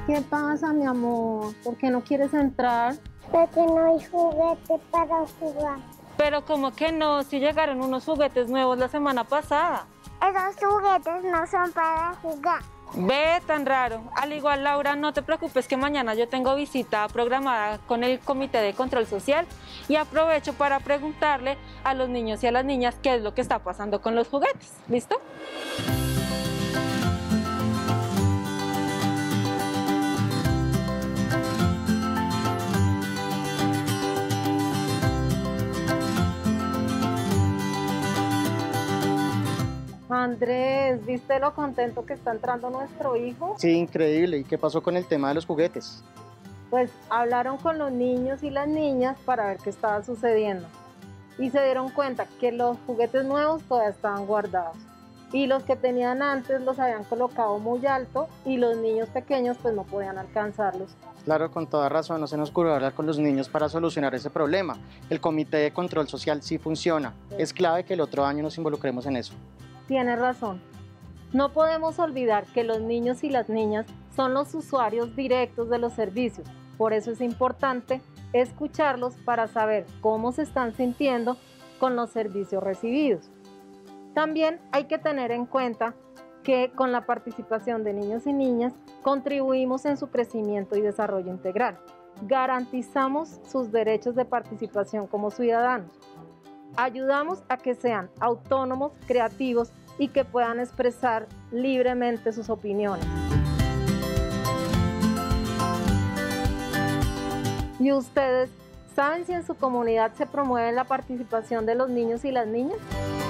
¿Qué pasa, mi amor? ¿Por qué no quieres entrar? Porque no hay juguete para jugar. Pero como que no, si llegaron unos juguetes nuevos la semana pasada. Esos juguetes no son para jugar. Ve, tan raro. Al igual, Laura, no te preocupes que mañana yo tengo visita programada con el Comité de Control Social y aprovecho para preguntarle a los niños y a las niñas qué es lo que está pasando con los juguetes. ¿Listo? Andrés, ¿viste lo contento que está entrando nuestro hijo? Sí, increíble. ¿Y qué pasó con el tema de los juguetes? Pues hablaron con los niños y las niñas para ver qué estaba sucediendo. Y se dieron cuenta que los juguetes nuevos todavía estaban guardados. Y los que tenían antes los habían colocado muy alto y los niños pequeños pues no podían alcanzarlos. Claro, con toda razón, no se nos ocurrió hablar con los niños para solucionar ese problema. El Comité de Control Social sí funciona. Es clave que el otro año nos involucremos en eso. Tienes razón. No podemos olvidar que los niños y las niñas son los usuarios directos de los servicios. Por eso es importante escucharlos para saber cómo se están sintiendo con los servicios recibidos. También hay que tener en cuenta que con la participación de niños y niñas contribuimos en su crecimiento y desarrollo integral. Garantizamos sus derechos de participación como ciudadanos. Ayudamos a que sean autónomos, creativos y que puedan expresar libremente sus opiniones. ¿Y ustedes saben si en su comunidad se promueve la participación de los niños y las niñas?